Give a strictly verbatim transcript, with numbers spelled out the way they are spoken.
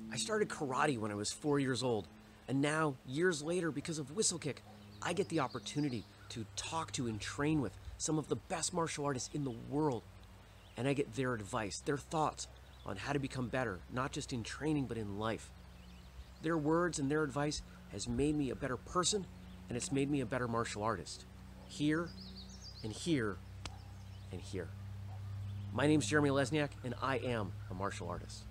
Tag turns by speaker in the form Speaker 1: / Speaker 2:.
Speaker 1: I started karate when I was four years old, and now, years later, because of whistlekick, I get the opportunity to talk to and train with some of the best martial artists in the world. And I get their advice, their thoughts on how to become better, not just in training, but in life. Their words and their advice has made me a better person, and it's made me a better martial artist. Here, and here, and here. My name's Jeremy Lesniak, and I am a martial artist.